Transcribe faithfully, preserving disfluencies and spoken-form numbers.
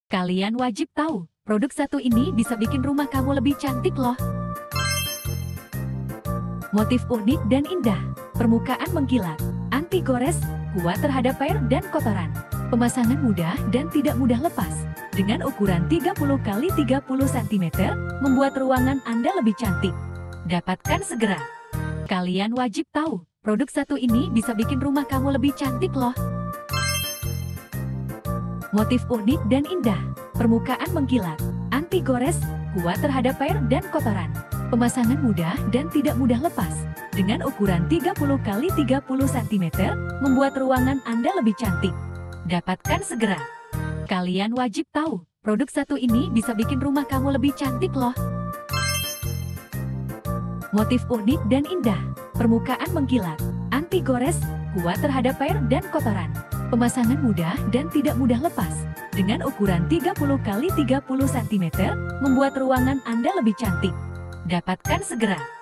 Kalian wajib tahu, produk satu ini bisa bikin rumah kamu lebih cantik loh. Motif unik dan indah, permukaan mengkilat, anti gores, kuat terhadap air dan kotoran. Pemasangan mudah dan tidak mudah lepas. Dengan ukuran tiga puluh kali tiga puluh sentimeter, membuat ruangan Anda lebih cantik. Dapatkan segera. Kalian wajib tahu, produk satu ini bisa bikin rumah kamu lebih cantik loh. Motif unik dan indah, permukaan mengkilat, anti gores, kuat terhadap air dan kotoran. Pemasangan mudah dan tidak mudah lepas. Dengan ukuran tiga puluh kali tiga puluh sentimeter, membuat ruangan Anda lebih cantik. Dapatkan segera. Kalian wajib tahu, produk satu ini bisa bikin rumah kamu lebih cantik loh. Motif unik dan indah, permukaan mengkilat, anti gores, kuat terhadap air dan kotoran. Pemasangan mudah dan tidak mudah lepas. Dengan ukuran tiga puluh kali tiga puluh sentimeter, membuat ruangan Anda lebih cantik. Dapatkan segera.